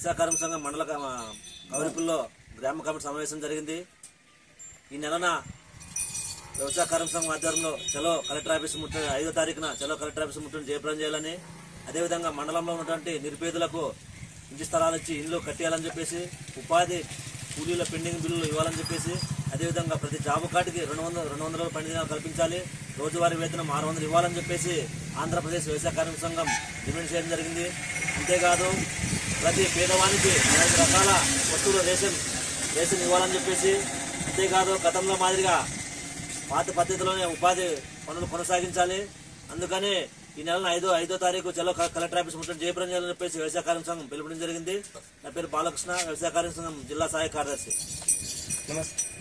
వ్యవసాయ కార్మిక సంఘం మండల కవరిపుల్లో గ్రామ కమిటీ సమావేశం జరిగింది. ఈ నెలన వ్యవసాయ కార్మిక సంఘం ఆధ్వర్యంలో చలో కలెక్టర్ ఆఫీస్ ముట్టడి 5వ తారీఖున చలో కలెక్టర్ ఆఫీస్ ముట్టడిని జయప్రదం చేయాలని, అదేవిధంగా మండలంలో ఉన్నటువంటి నిరుపేదలకు ఇంటి స్థలాలు ఇచ్చి ఇల్లు కట్టేయాలని చెప్పేసి, ఉపాధి కూలీల పెండింగ్ బిల్లులు ఇవ్వాలని చెప్పేసి, అదేవిధంగా ప్రతి జాబు కార్డుకి 200 పని దినాలు కల్పించాలి, రోజువారీ వేతనం 600 ఇవ్వాలని చెప్పేసి ఆంధ్రప్రదేశ్ వ్యవసాయ కార్మిక సంఘం డిమాండ్ చేయడం జరిగింది. అంతేకాదు ప్రతి పేదవానికి 5 రకాల వస్తువులు రేషన్ ఇవ్వాలని చెప్పేసి, అంతేకాదు గతంలో మాదిరిగా పాత పద్ధతిలోనే ఉపాధి పనులు కొనసాగించాలి. అందుకని ఈ నెల 5వ తారీఖు చలో కలెక్టర్ ఆఫీస్ ముట్టడి జయప్రదం చేయాలని చెప్పేసి వ్యవసాయ కార్మిక సంఘం పిలుపుడం జరిగింది. నా పేరు బాలకృష్ణ, వ్యవసాయ కార్మిక సంఘం జిల్లా సహాయ కార్యదర్శి. నమస్తే.